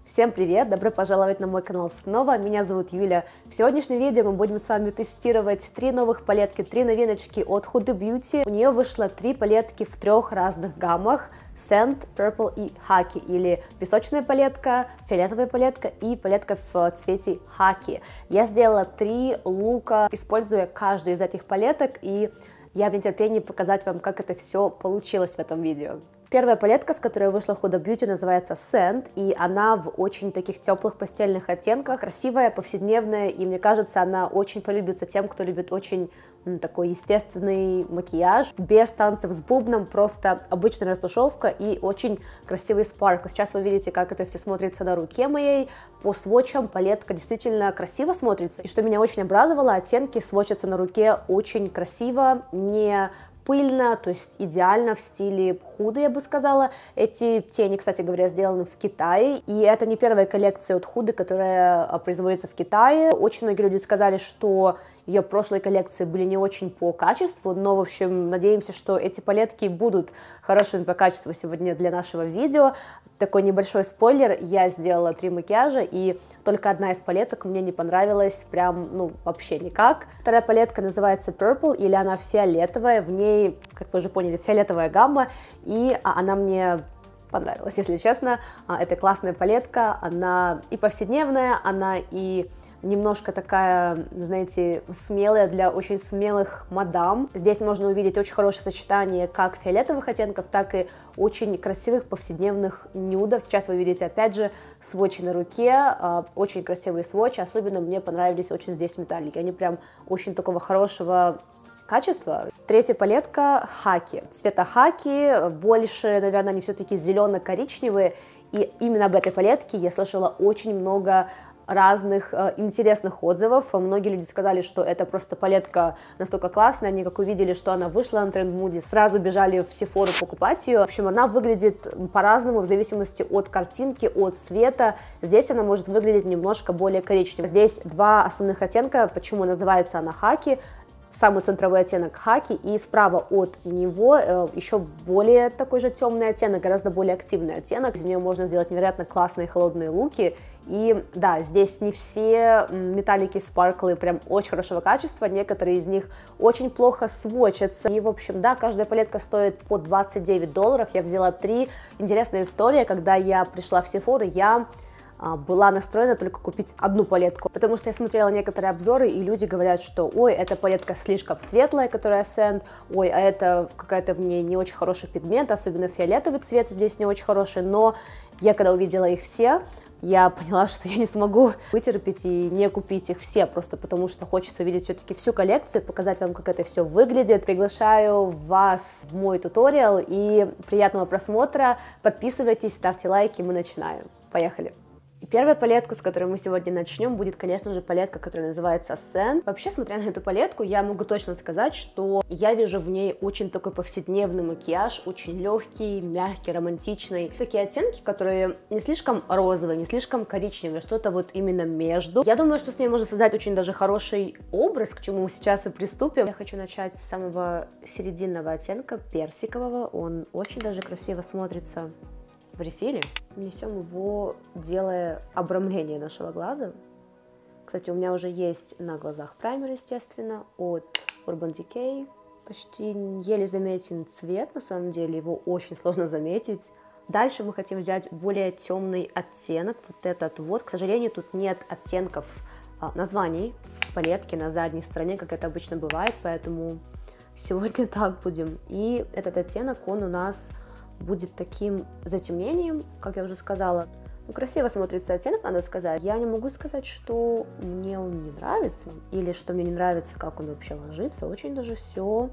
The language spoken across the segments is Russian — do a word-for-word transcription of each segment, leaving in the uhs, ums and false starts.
Всем привет! Добро пожаловать на мой канал снова. Меня зовут Юля. В сегодняшнем видео мы будем с вами тестировать три новых палетки, три новиночки от Huda Beauty. У нее вышло три палетки в трех разных гаммах: Sand, Purple и Хаки, или песочная палетка, фиолетовая палетка и палетка в цвете хаки. Я сделала три лука, используя каждую из этих палеток, и я в нетерпении показать вам, как это все получилось в этом видео. Первая палетка, с которой вышла Huda Beauty, называется Sand, и она в очень таких теплых пастельных оттенках, красивая, повседневная, и мне кажется, она очень полюбится тем, кто любит очень м, такой естественный макияж, без танцев с бубном, просто обычная растушевка и очень красивый спаркл. Сейчас вы видите, как это все смотрится на руке моей. По свотчам палетка действительно красиво смотрится, и что меня очень обрадовало, оттенки сводчатся на руке очень красиво, не пыльно, то есть идеально в стиле Huda, я бы сказала. Эти тени, кстати говоря, сделаны в Китае, и это не первая коллекция от Huda, которая производится в Китае. Очень многие люди сказали, что ее прошлые коллекции были не очень по качеству, но, в общем, надеемся, что эти палетки будут хорошими по качеству сегодня для нашего видео. Такой небольшой спойлер: я сделала три макияжа, и только одна из палеток мне не понравилась прям, ну, вообще никак. Вторая палетка называется Purple, или она фиолетовая, в ней, как вы уже поняли, фиолетовая гамма, и она мне понравилась, если честно. Это классная палетка, она и повседневная, она и немножко такая, знаете, смелая для очень смелых мадам. Здесь можно увидеть очень хорошее сочетание как фиолетовых оттенков, так и очень красивых повседневных нюдов. Сейчас вы видите, опять же, свотчи на руке, очень красивые свотчи, особенно мне понравились очень здесь металлики, они прям очень такого хорошего качества. Третья палетка хаки, цвета хаки, больше, наверное, они все-таки зелено-коричневые, и именно об этой палетке я слышала очень много разных э, интересных отзывов. Многие люди сказали, что это просто палетка настолько классная, они как увидели, что она вышла на Трендмуде, сразу бежали в Sephora покупать ее. В общем, она выглядит по-разному в зависимости от картинки, от цвета. Здесь она может выглядеть немножко более коричневой. Здесь два основных оттенка, почему называется она хаки. Самый центровой оттенок хаки, и справа от него э, еще более такой же темный оттенок, гораздо более активный оттенок. Из нее можно сделать невероятно классные холодные луки. И да, здесь не все металлики, спарклы прям очень хорошего качества, некоторые из них очень плохо сводчатся. И, в общем, да, каждая палетка стоит по двадцать девять долларов. Я взяла три. Интересная история: когда я пришла в Sephora, я была настроена только купить одну палетку, потому что я смотрела некоторые обзоры, и люди говорят, что ой, эта палетка слишком светлая, которая Sand, ой, а это какая-то в ней не очень хороший пигмент, особенно фиолетовый цвет здесь не очень хороший. Но я когда увидела их все, я поняла, что я не смогу вытерпеть и не купить их все, просто потому что хочется увидеть все-таки всю коллекцию, показать вам, как это все выглядит. Приглашаю вас в мой туториал, и приятного просмотра, подписывайтесь, ставьте лайки, мы начинаем. Поехали! И первая палетка, с которой мы сегодня начнем, будет, конечно же, палетка, которая называется Sand. Вообще, смотря на эту палетку, я могу точно сказать, что я вижу в ней очень такой повседневный макияж, очень легкий, мягкий, романтичный. Такие оттенки, которые не слишком розовые, не слишком коричневые, что-то вот именно между. Я думаю, что с ней можно создать очень даже хороший образ, к чему мы сейчас и приступим. Я хочу начать с самого серединного оттенка, персикового. Он очень даже красиво смотрится в рефиле. Нанесем его, делая обрамление нашего глаза. Кстати, у меня уже есть на глазах праймер, естественно, от Urban Decay. Почти еле заметен цвет, на самом деле, его очень сложно заметить. Дальше мы хотим взять более темный оттенок, вот этот вот. К сожалению, тут нет оттенков, а, названий в палетке на задней стороне, как это обычно бывает, поэтому сегодня так будем. И этот оттенок, он у нас будет таким затемнением, как я уже сказала. Ну, красиво смотрится оттенок, надо сказать. Я не могу сказать, что мне он не нравится, или что мне не нравится, как он вообще ложится. Очень даже все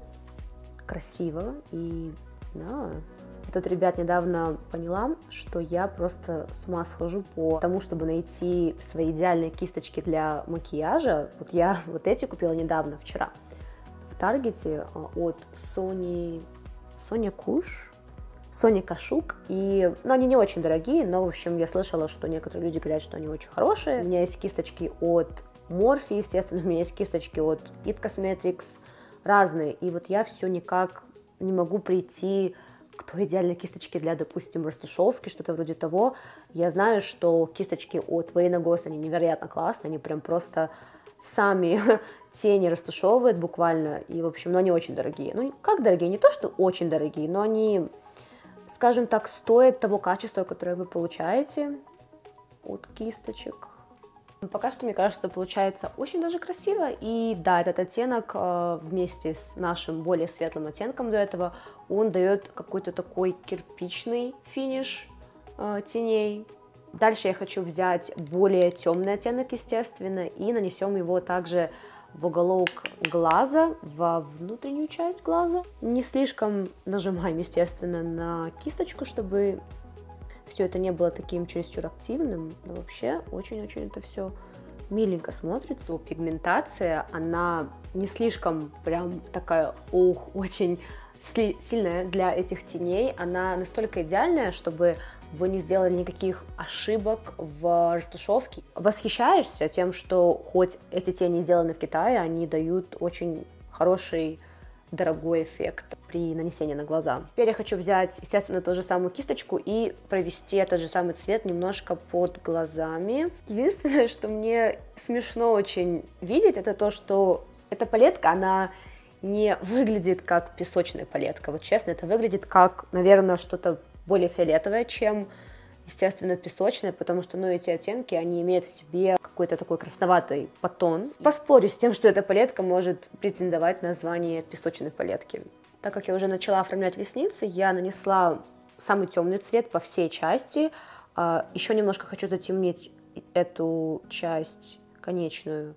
красиво. И да, я тут, ребят, недавно поняла, что я просто с ума схожу по тому, чтобы найти свои идеальные кисточки для макияжа. Вот я вот эти купила недавно, вчера, в Таргете от Sony, Sonia Kush. Sonia Kashuk, и, ну, они не очень дорогие, но, в общем, я слышала, что некоторые люди говорят, что они очень хорошие. У меня есть кисточки от Morphe, естественно, у меня есть кисточки от It Cosmetics, разные, и вот я все никак не могу прийти кто идеальные кисточки для, допустим, растушевки, что-то вроде того. Я знаю, что кисточки от Wayne Goss, они невероятно классные, они прям просто сами тени растушевывают буквально, и, в общем, ну, они очень дорогие. Ну, как дорогие? Не то, что очень дорогие, но они, скажем так, стоят того качества, которое вы получаете от кисточек. Пока что, мне кажется, получается очень даже красиво, и да, этот оттенок э, вместе с нашим более светлым оттенком до этого, он дает какой-то такой кирпичный финиш э, теней. Дальше я хочу взять более темный оттенок, естественно, и нанесем его также в уголок глаза, во внутреннюю часть глаза. Не слишком нажимаем, естественно, на кисточку, чтобы все это не было таким чересчур активным, но вообще очень-очень это все миленько смотрится. Пигментация, она не слишком прям такая, ох, очень сильная для этих теней, она настолько идеальная, чтобы вы не сделали никаких ошибок в растушевке. Восхищаешься тем, что хоть эти тени сделаны в Китае, они дают очень хороший, дорогой эффект при нанесении на глаза. Теперь я хочу взять, естественно, ту же самую кисточку и провести этот же самый цвет немножко под глазами. Единственное, что мне смешно очень видеть, это то, что эта палетка, она не выглядит как песочная палетка. Вот честно, это выглядит как, наверное, что-то более фиолетовое, чем, естественно, песочное, потому что, ну, эти оттенки, они имеют в себе какой-то такой красноватый подтон. Поспорю с тем, что эта палетка может претендовать на звание песочной палетки. Так как я уже начала оформлять ресницы, я нанесла самый темный цвет по всей части. Еще немножко хочу затемнить эту часть конечную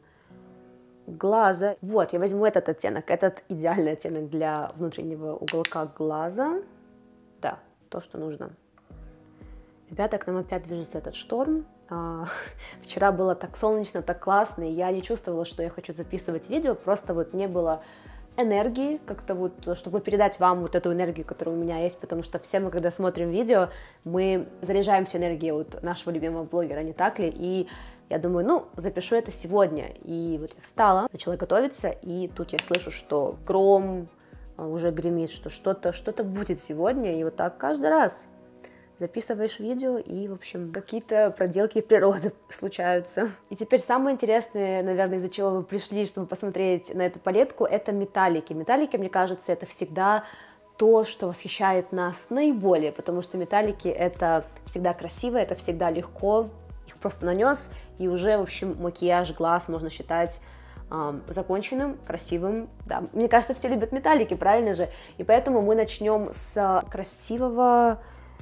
глаза. Вот, я возьму этот оттенок, этот идеальный оттенок для внутреннего уголка глаза. Да, то, что нужно. Ребята, к нам опять движется этот шторм. А, вчера было так солнечно, так классно, и я не чувствовала, что я хочу записывать видео, просто вот не было энергии, как-то вот, чтобы передать вам вот эту энергию, которая у меня есть, потому что все мы, когда смотрим видео, мы заряжаемся энергией от нашего любимого блогера, не так ли? И я думаю, ну, запишу это сегодня. И вот я встала, начала готовиться, и тут я слышу, что гром уже гремит, что что-то что-то будет сегодня, и вот так каждый раз записываешь видео, и, в общем, какие-то проделки природы случаются. И теперь самое интересное, наверное, из-за чего вы пришли, чтобы посмотреть на эту палетку, это металлики. Металлики, мне кажется, это всегда то, что восхищает нас наиболее, потому что металлики — это всегда красиво, это всегда легко, их просто нанес, и уже, в общем, макияж глаз можно считать эм, законченным, красивым. Да. Мне кажется, все любят металлики, правильно же? И поэтому мы начнем с красивого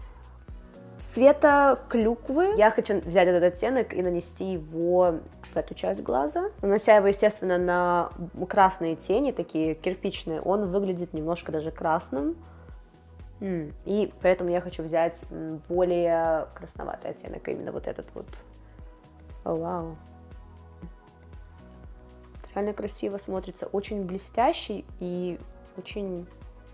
цвета клюквы. Я хочу взять этот оттенок и нанести его в эту часть глаза. Нанося его, естественно, на красные тени, такие кирпичные, он выглядит немножко даже красным. И поэтому я хочу взять более красноватый оттенок, именно вот этот вот. О, вау. Реально красиво смотрится, очень блестящий и очень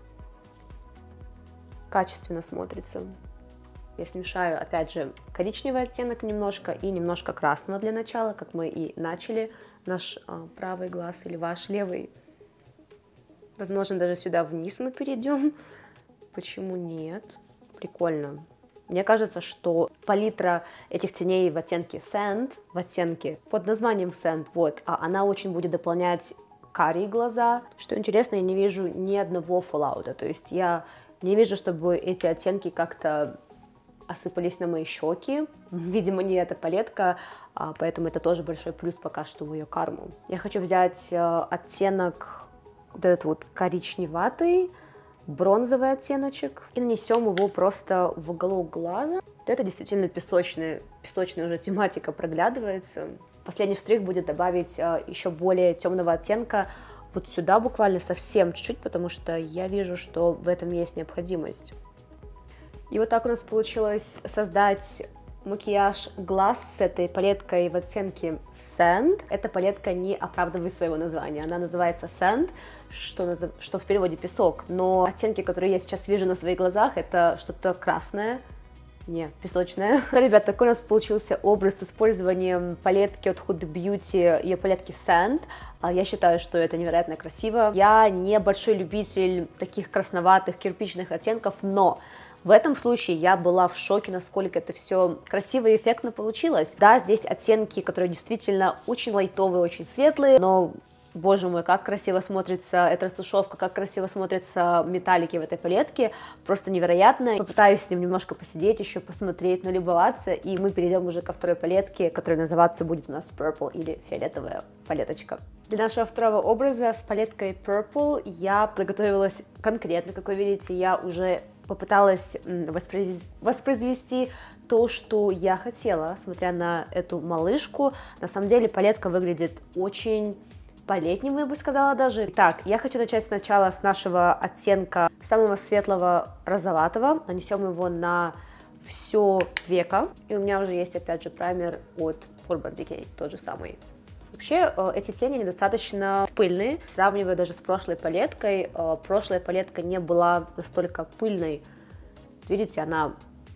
качественно смотрится. Я смешаю, опять же, коричневый оттенок немножко и немножко красного для начала, как мы и начали. Наш а, правый глаз или ваш левый. Возможно, даже сюда вниз мы перейдем. Почему нет? Прикольно. Мне кажется, что палитра этих теней в оттенке Sand, в оттенке под названием Sand, вот, а она очень будет дополнять карие глаза. Что интересно, я не вижу ни одного фоллаута, то есть я не вижу, чтобы эти оттенки как-то осыпались на мои щеки. Видимо, не эта палетка, поэтому это тоже большой плюс пока что в ее карму. Я хочу взять оттенок вот этот вот коричневатый, бронзовый оттеночек, и нанесем его просто в уголок глаза. Вот это действительно песочная, песочная уже тематика проглядывается. Последний штрих будет добавить еще более темного оттенка вот сюда буквально совсем чуть-чуть, потому что я вижу, что в этом есть необходимость. И вот так у нас получилось создать макияж глаз с этой палеткой в оттенке Sand. Эта палетка не оправдывает своего названия. Она называется Sand, что, назов... что в переводе песок. Но оттенки, которые я сейчас вижу на своих глазах, это что-то красное, не песочная. Ну, ребят, такой у нас получился образ с использованием палетки от Huda Beauty, ее палетки Sand. Я считаю, что это невероятно красиво. Я не большой любитель таких красноватых кирпичных оттенков, но в этом случае я была в шоке, насколько это все красиво и эффектно получилось. Да, здесь оттенки, которые действительно очень лайтовые, очень светлые, но, боже мой, как красиво смотрится эта растушевка, как красиво смотрятся металлики в этой палетке, просто невероятно. Попытаюсь с ним немножко посидеть, еще посмотреть, налюбоваться, и мы перейдем уже ко второй палетке, которая называться будет у нас Purple или фиолетовая палеточка. Для нашего второго образа с палеткой Purple я подготовилась конкретно, как вы видите, я уже попыталась воспроизвести, воспроизвести то, что я хотела, смотря на эту малышку. На самом деле палетка выглядит очень по-летнему, я бы сказала даже. Итак, я хочу начать сначала с нашего оттенка самого светлого розоватого. Нанесем его на все веко. И у меня уже есть, опять же, праймер от Urban Decay, тот же самый. Вообще, эти тени недостаточно пыльные, сравнивая даже с прошлой палеткой. Прошлая палетка не была настолько пыльной. Видите, она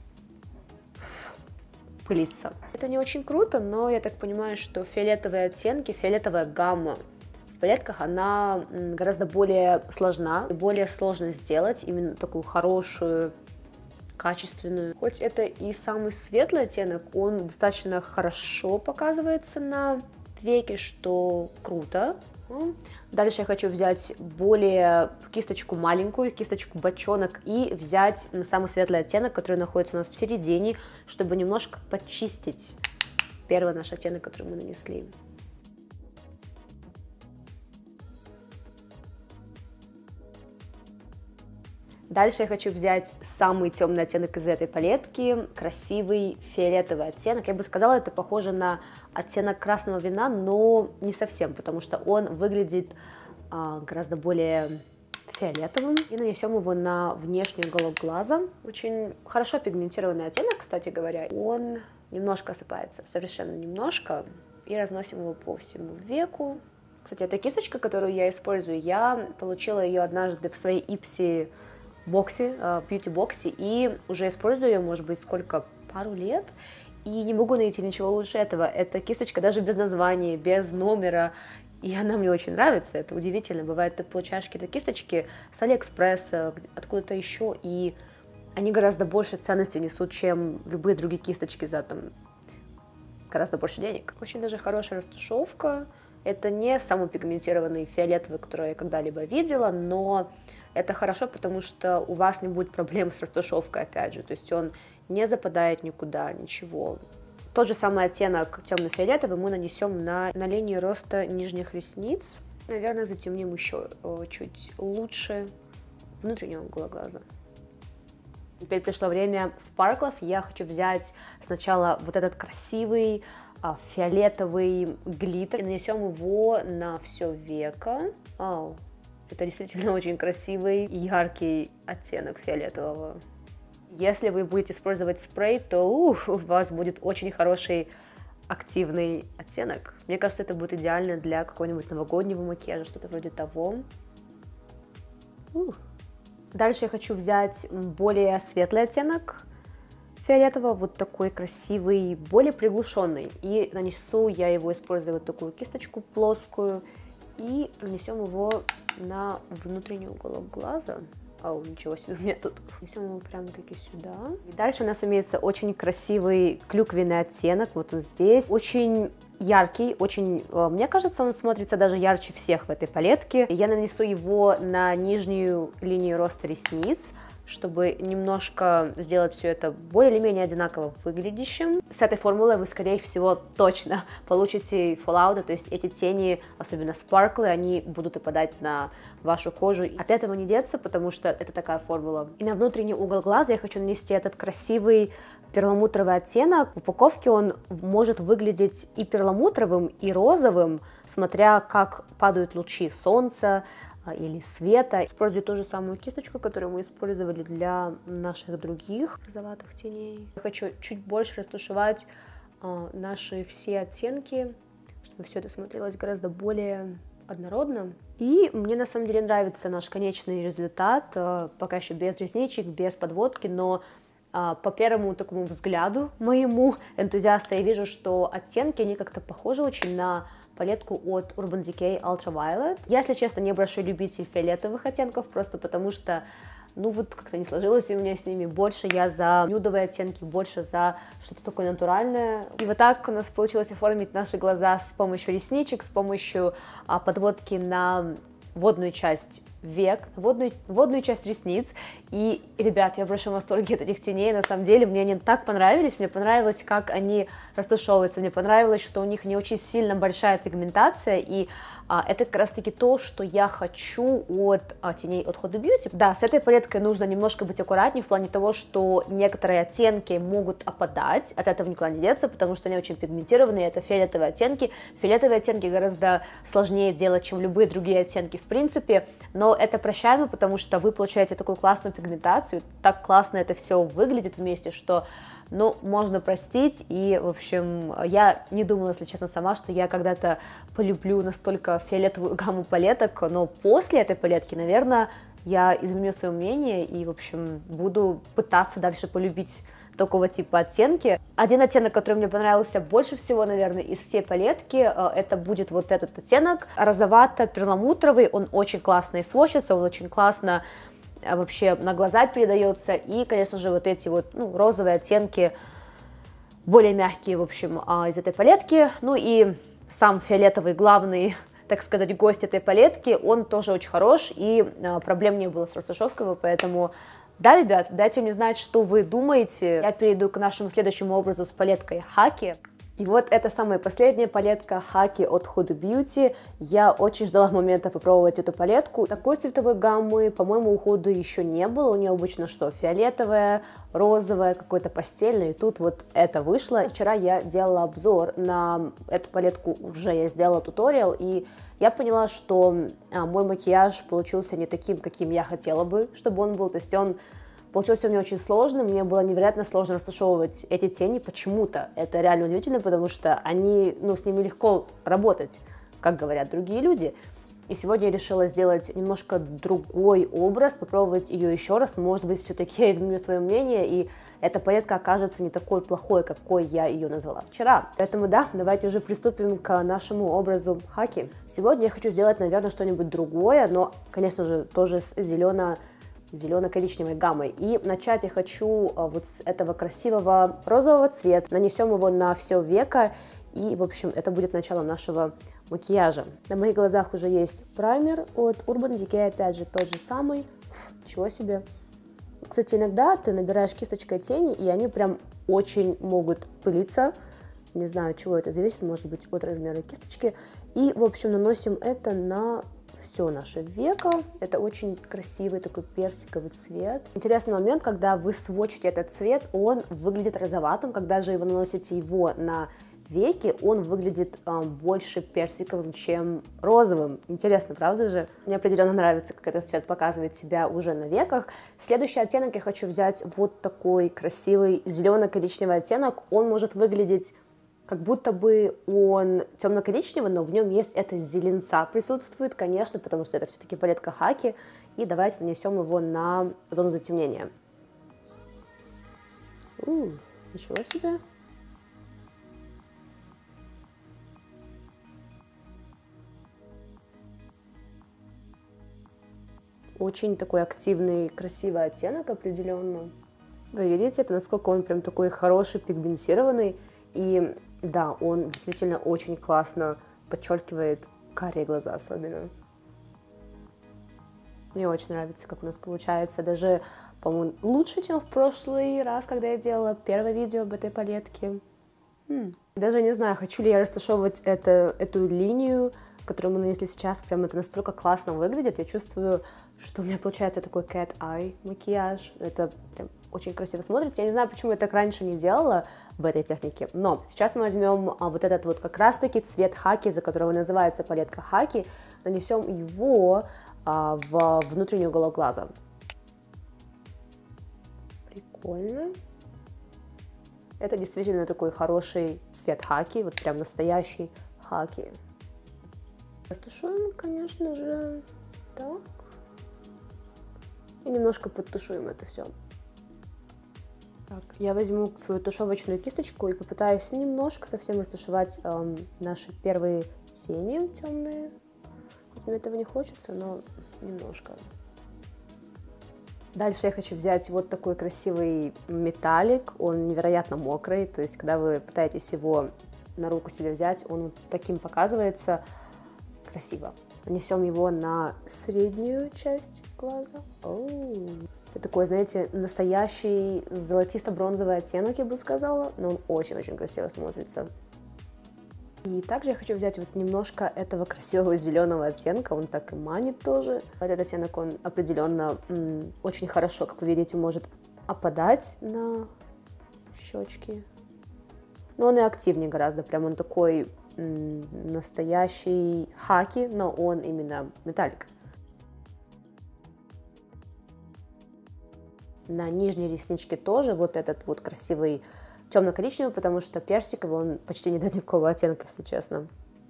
пылится. Это не очень круто, но я так понимаю, что фиолетовые оттенки, фиолетовая гамма в палетках, она гораздо более сложна, более сложно сделать именно такую хорошую, качественную. Хоть это и самый светлый оттенок, он достаточно хорошо показывается на веки, что круто. Дальше я хочу взять более кисточку маленькую, кисточку бочонок, и взять самый светлый оттенок, который находится у нас в середине, чтобы немножко почистить первый наш оттенок, который мы нанесли. Дальше я хочу взять самый темный оттенок из этой палетки, красивый фиолетовый оттенок. Я бы сказала, это похоже на оттенок красного вина, но не совсем, потому что он выглядит а, гораздо более фиолетовым. И нанесем его на внешний уголок глаза. Очень хорошо пигментированный оттенок, кстати говоря. Он немножко осыпается, совершенно немножко, и разносим его по всему веку. Кстати, эта кисточка, которую я использую, я получила ее однажды в своей Ipsy боксе, бьюти-боксе, и уже использую ее, может быть, сколько, пару лет, и не могу найти ничего лучше этого. Эта кисточка даже без названия, без номера, и она мне очень нравится, это удивительно. Бывает, ты получаешь какие-то кисточки с Алиэкспресса, откуда-то еще, и они гораздо больше ценности несут, чем любые другие кисточки за там гораздо больше денег. Очень даже хорошая растушевка. Это не самый пигментированный фиолетовый, который я когда-либо видела, но это хорошо, потому что у вас не будет проблем с растушевкой, опять же, то есть он не западает никуда, ничего. Тот же самый оттенок темно-фиолетовый мы нанесем на, на линию роста нижних ресниц. Наверное, затемним еще чуть лучше внутреннего угла глаза. Теперь пришло время спарклов. Я хочу взять сначала вот этот красивый фиолетовый глиттер и нанесем его на все веко. Ау. Это действительно очень красивый и яркий оттенок фиолетового. Если вы будете использовать спрей, то ух, у вас будет очень хороший активный оттенок. Мне кажется, это будет идеально для какого-нибудь новогоднего макияжа, что-то вроде того. Ух. Дальше я хочу взять более светлый оттенок фиолетового, вот такой красивый, более приглушенный. И нанесу я его, используя вот такую кисточку плоскую, и нанесем его на внутренний уголок глаза. Ау, ничего себе, у меня тут. Нанесем его прямо-таки сюда. И дальше у нас имеется очень красивый клюквенный оттенок, вот он здесь. Очень яркий, очень, мне кажется, он смотрится даже ярче всех в этой палетке. Я нанесу его на нижнюю линию роста ресниц, чтобы немножко сделать все это более или менее одинаково выглядящим. С этой формулой вы, скорее всего, точно получите fallout, то есть эти тени, особенно спарклы, они будут выпадать на вашу кожу. От этого не деться, потому что это такая формула. И на внутренний угол глаза я хочу нанести этот красивый перламутровый оттенок. В упаковке он может выглядеть и перламутровым, и розовым, смотря как падают лучи солнца или света. Использую ту же самую кисточку, которую мы использовали для наших других розоватых теней. Я хочу чуть больше растушевать а, наши все оттенки, чтобы все это смотрелось гораздо более однородно. И мне на самом деле нравится наш конечный результат, а, пока еще без ресничек, без подводки, но По первому такому взгляду моему энтузиаста я вижу, что оттенки, они как-то похожи очень на палетку от Urban Decay Ultraviolet. Я, если честно, не большой любитель фиолетовых оттенков, просто потому что, ну вот как-то не сложилось у меня с ними. Больше я за нюдовые оттенки, больше за что-то такое натуральное. И вот так у нас получилось оформить наши глаза с помощью ресничек, с помощью а, подводки на водную часть век, водную, водную часть ресниц. И, ребят, я в большом восторге от этих теней, на самом деле, мне они так понравились, мне понравилось, как они растушевываются, мне понравилось, что у них не очень сильно большая пигментация, и а, это как раз-таки то, что я хочу от а, теней от Huda Beauty. Да, с этой палеткой нужно немножко быть аккуратнее в плане того, что некоторые оттенки могут опадать, от этого никуда не деться, потому что они очень пигментированные, это фиолетовые оттенки. Фиолетовые оттенки гораздо сложнее делать, чем любые другие оттенки в принципе, но это прощаемо, потому что вы получаете такую классную пигментацию, так классно это все выглядит вместе, что, ну, можно простить. И, в общем, я не думала, если честно, сама, что я когда-то полюблю настолько фиолетовую гамму палеток, но после этой палетки, наверное, я изменю свое мнение и, в общем, буду пытаться дальше полюбить такого типа оттенки. Один оттенок, который мне понравился больше всего, наверное, из всей палетки, это будет вот этот оттенок, розовато-перламутровый. Он очень классно и сводчится, он очень классно вообще на глаза передается. И, конечно же, вот эти вот, ну, розовые оттенки, более мягкие, в общем, из этой палетки. Ну и сам фиолетовый главный, так сказать, гость этой палетки, он тоже очень хорош, и проблем не было с растушевкой, поэтому... Да, ребят, дайте мне знать, что вы думаете. Я перейду к нашему следующему образу с палеткой Haki. И вот это самая последняя палетка Haki от Huda Beauty. Я очень ждала момента попробовать эту палетку. Такой цветовой гаммы, по-моему, у Huda еще не было. У нее обычно что? Фиолетовая, розовая, какой-то пастельный. И тут вот это вышло. Вчера я делала обзор на эту палетку, уже я сделала туториал, и я поняла, что а, мой макияж получился не таким, каким я хотела бы, чтобы он был. То есть он получился у меня очень сложным, мне было невероятно сложно растушевывать эти тени почему-то. Это реально удивительно, потому что они, ну, с ними легко работать, как говорят другие люди. И сегодня я решила сделать немножко другой образ, попробовать ее еще раз. Может быть, все-таки я изменю свое мнение, и эта палетка окажется не такой плохой, какой я ее назвала вчера. Поэтому да, давайте уже приступим к нашему образу Haki. Сегодня я хочу сделать, наверное, что-нибудь другое, но, конечно же, тоже с зелено зелено-коричневой гаммой. И начать я хочу вот с этого красивого розового цвета. Нанесем его на все веко, и, в общем, это будет началом нашего макияжа. На моих глазах уже есть праймер от Urban Decay, опять же, тот же самый. Ничего себе. Кстати, иногда ты набираешь кисточкой тени, и они прям очень могут пылиться. Не знаю, от чего это зависит, может быть, от размера кисточки. И, в общем, наносим это на все наше веко. Это очень красивый такой персиковый цвет. Интересный момент, когда вы сводчите этот цвет, он выглядит розоватым. Когда же вы наносите его на веки, он выглядит э, больше персиковым, чем розовым. Интересно, правда же? Мне определенно нравится, как этот цвет показывает себя уже на веках. Следующий оттенок я хочу взять вот такой красивый зелено-коричневый оттенок. Он может выглядеть как будто бы он темно-коричневый, но в нем есть эта зеленца присутствует, конечно, потому что это все-таки палетка Haki. И давайте нанесем его на зону затемнения. У, ничего себе! Очень такой активный, красивый оттенок определенно. Вы видите, это насколько он прям такой хороший, пигментированный. И да, он действительно очень классно подчеркивает карие глаза особенно. Мне очень нравится, как у нас получается. Даже, по-моему, лучше, чем в прошлый раз, когда я делала первое видео об этой палетке. М. Даже не знаю, хочу ли я растушевывать это, эту линию, которую мы нанесли сейчас. Прям это настолько классно выглядит. Я чувствую, что у меня получается такой cat eye макияж. Это прям очень красиво смотрится. Я не знаю, почему я так раньше не делала в этой технике. Но сейчас мы возьмем а, вот этот вот как раз-таки цвет Haki, за которого называется палетка Haki. Нанесем его а, в внутренний уголок глаза. Прикольно. Это действительно такой хороший цвет Haki. Вот прям настоящий Haki. Растушуем, конечно же, так. И немножко подтушуем это все. Так, я возьму свою тушевочную кисточку и попытаюсь немножко совсем растушевать эм, наши первые тени темные. Хоть мне этого не хочется, но немножко. Дальше я хочу взять вот такой красивый металлик, он невероятно мокрый, то есть когда вы пытаетесь его на руку себе взять, он вот таким показывается красиво. Нанесем его на среднюю часть глаза. Оу. Это такой, знаете, настоящий золотисто-бронзовый оттенок, я бы сказала, но он очень-очень красиво смотрится. И также я хочу взять вот немножко этого красивого зеленого оттенка, он так и манит тоже. Этот оттенок, он определенно м, очень хорошо, как вы видите, может опадать на щечки. Но он и активнее гораздо, прям он такой м, настоящий хаки, но он именно металлик. На нижней ресничке тоже вот этот вот красивый темно-коричневый, потому что персиковый, он почти не дает никакого оттенка, если честно.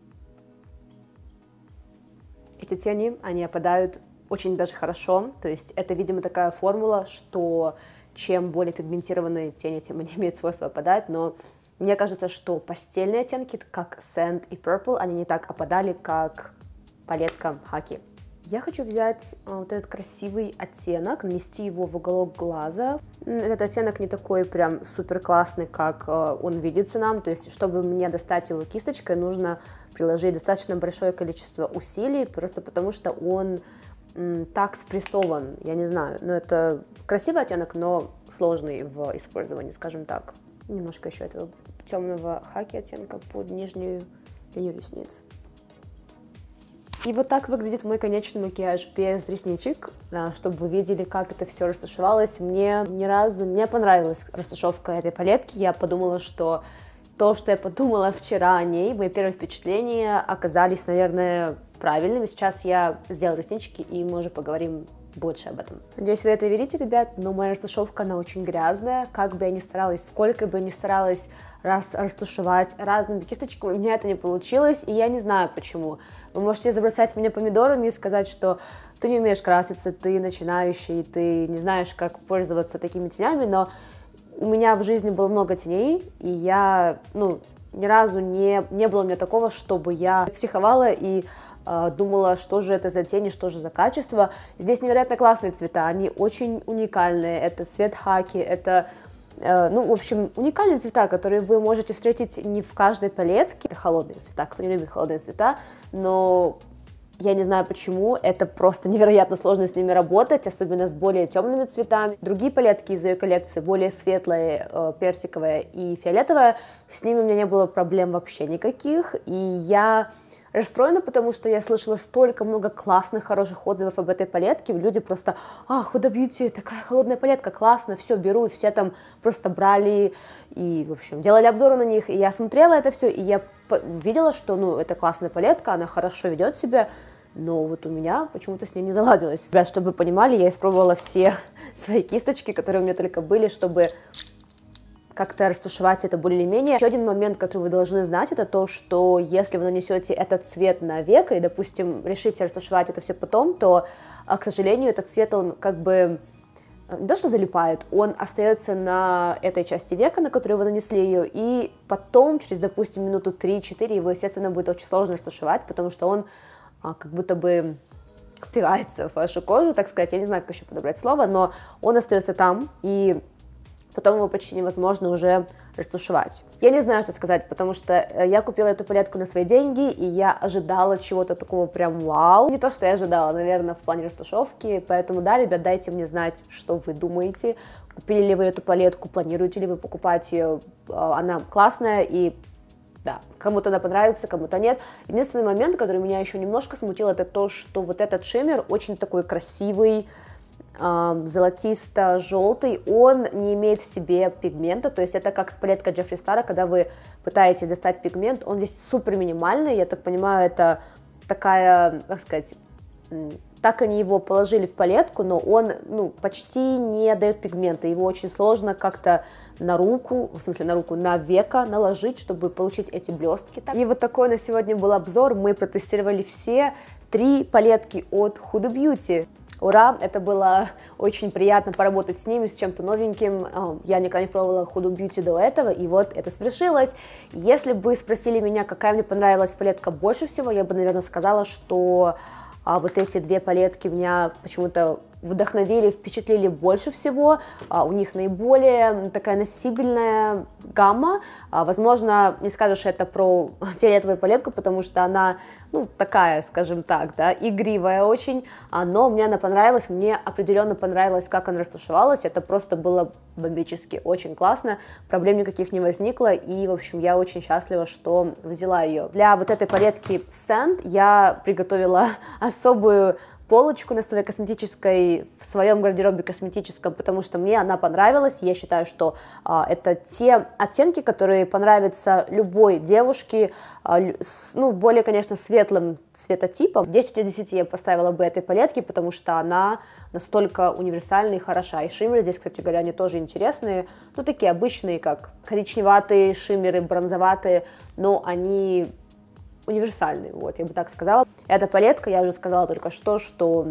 Эти тени, они опадают очень даже хорошо, то есть это, видимо, такая формула, что чем более пигментированные тени, тем они имеют свойство опадать, но мне кажется, что пастельные оттенки, как Sand и Purple, они не так опадали, как палетка Хаки. Я хочу взять вот этот красивый оттенок, нанести его в уголок глаза. Этот оттенок не такой прям супер классный, как он видится нам, то есть чтобы мне достать его кисточкой, нужно приложить достаточно большое количество усилий, просто потому что он м, так спрессован, я не знаю, но это красивый оттенок, но сложный в использовании, скажем так. Немножко еще этого темного хаки оттенка под нижнюю линию ресниц. И вот так выглядит мой конечный макияж без ресничек, чтобы вы видели, как это все растушевалось. Мне ни разу не понравилась растушевка этой палетки. Я подумала, что то, что я подумала вчера о ней, мои первые впечатления оказались, наверное, правильными. Сейчас я сделаю реснички, и мы уже поговорим больше об этом. Надеюсь, вы это видите, ребят, но моя растушевка, она очень грязная. Как бы я ни старалась, сколько бы я ни старалась раз растушевать разными кисточками, у меня это не получилось, и я не знаю почему. Вы можете забросать меня помидорами и сказать, что ты не умеешь краситься, ты начинающий, ты не знаешь, как пользоваться такими тенями, но у меня в жизни было много теней, и я, ну, ни разу не, не было у меня такого, чтобы я психовала и э, думала, что же это за тени, что же за качество. Здесь невероятно классные цвета, они очень уникальные, это цвет хаки, это... Ну, в общем, уникальные цвета, которые вы можете встретить не в каждой палетке. Это холодные цвета, кто не любит холодные цвета, но я не знаю почему, это просто невероятно сложно с ними работать, особенно с более темными цветами. Другие палетки из ее коллекции, более светлые, персиковая и фиолетовая, с ними у меня не было проблем вообще никаких, и я... расстроена, потому что я слышала столько много классных, хороших отзывов об этой палетке. Люди просто, а, Huda Beauty, такая холодная палетка, классно, все, беру. И все там просто брали и, в общем, делали обзоры на них. И я смотрела это все, и я видела, что, ну, это классная палетка, она хорошо ведет себя, но вот у меня почему-то с ней не заладилось. Ребят, чтобы вы понимали, я испробовала все свои кисточки, которые у меня только были, чтобы... как-то растушевать это более-менее. Еще один момент, который вы должны знать, это то, что если вы нанесете этот цвет на веко и, допустим, решите растушевать это все потом, то, к сожалению, этот цвет, он как бы не то что залипает, он остается на этой части века, на которую вы нанесли ее, и потом, через, допустим, минуту три-четыре, его, естественно, будет очень сложно растушевать, потому что он как будто бы впивается в вашу кожу, так сказать, я не знаю, как еще подобрать слово, но он остается там, и потом его почти невозможно уже растушевать. Я не знаю, что сказать, потому что я купила эту палетку на свои деньги, и я ожидала чего-то такого прям вау. Не то, что я ожидала, наверное, в плане растушевки, поэтому, да, ребят, дайте мне знать, что вы думаете. Купили ли вы эту палетку, планируете ли вы покупать ее, она классная, и да, кому-то она понравится, кому-то нет. Единственный момент, который меня еще немножко смутил, это то, что вот этот шиммер очень такой красивый, золотисто-желтый, он не имеет в себе пигмента, то есть это как с палеткой Джеффри Стара, когда вы пытаетесь достать пигмент, он здесь супер минимальный, я так понимаю, это такая, как сказать, так они его положили в палетку, но он, ну, почти не дает пигмента, его очень сложно как-то на руку, в смысле на руку, на веко наложить, чтобы получить эти блестки. И вот такой на сегодня был обзор, мы протестировали все три палетки от Huda Beauty. Ура! Это было очень приятно поработать с ними, с чем-то новеньким. Я никогда не пробовала Huda Beauty до этого, и вот это свершилось. Если бы спросили меня, какая мне понравилась палетка больше всего, я бы, наверное, сказала, что а, вот эти две палетки меня почему-то вдохновили, впечатлили больше всего. А, у них наиболее такая носибельная гамма. А, возможно, не скажешь это про фиолетовую палетку, потому что она, ну, такая, скажем так, да, игривая очень, а, но мне она понравилась, мне определенно понравилось, как она растушевалась, это просто было бомбически, очень классно, проблем никаких не возникло, и, в общем, я очень счастлива, что взяла ее. Для вот этой палетки Scent я приготовила особую полочку на своей косметической, в своем гардеробе косметическом, потому что мне она понравилась. Я считаю, что а, это те оттенки, которые понравятся любой девушке, а, с, ну, более, конечно, светлым цветотипом. десять из десяти я поставила бы этой палетке, потому что она настолько универсальная и хороша. И шиммеры здесь, кстати говоря, они тоже интересные, ну, такие обычные, как коричневатые шиммеры, бронзоватые, но они универсальный, вот, я бы так сказала. Эта палетка, я уже сказала только что, что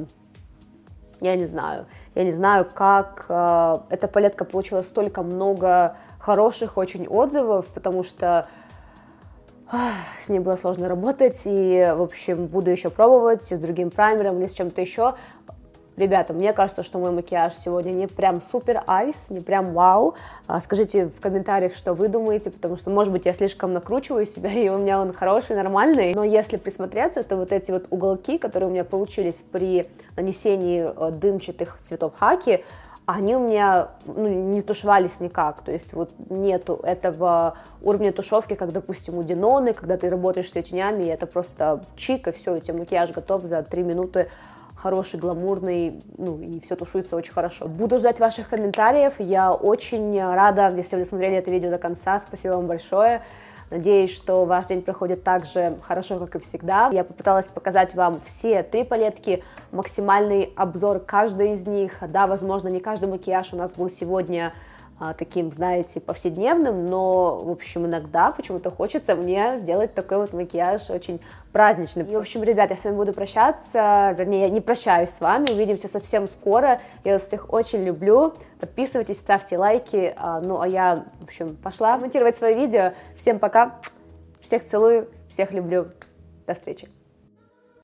я не знаю, я не знаю, как э, эта палетка получила столько много хороших очень отзывов, потому что э, с ней было сложно работать, и, в общем, буду еще пробовать и с другим праймером или с чем-то еще. Ребята, мне кажется, что мой макияж сегодня не прям супер айс, не прям вау. Скажите в комментариях, что вы думаете, потому что, может быть, я слишком накручиваю себя, и у меня он хороший, нормальный. Но если присмотреться, то вот эти вот уголки, которые у меня получились при нанесении дымчатых цветов хаки, они у меня, ну, не тушевались никак, то есть вот нету этого уровня тушевки, как, допустим, у Диноны, когда ты работаешь с ее тенями, и это просто чик, и все, у тебя макияж готов за три минуты. Хороший, гламурный, ну, и все тушуется очень хорошо. Буду ждать ваших комментариев, я очень рада, если вы смотрели это видео до конца, спасибо вам большое. Надеюсь, что ваш день проходит так же хорошо, как и всегда. Я попыталась показать вам все три палетки, максимальный обзор каждой из них. Да, возможно, не каждый макияж у нас был сегодня а, таким, знаете, повседневным, но, в общем, иногда почему-то хочется мне сделать такой вот макияж очень праздничный. И, в общем, ребят, я с вами буду прощаться, вернее, я не прощаюсь с вами, увидимся совсем скоро. Я вас всех очень люблю. Подписывайтесь, ставьте лайки. А, ну, а я, в общем, пошла монтировать свое видео. Всем пока, всех целую, всех люблю. До встречи.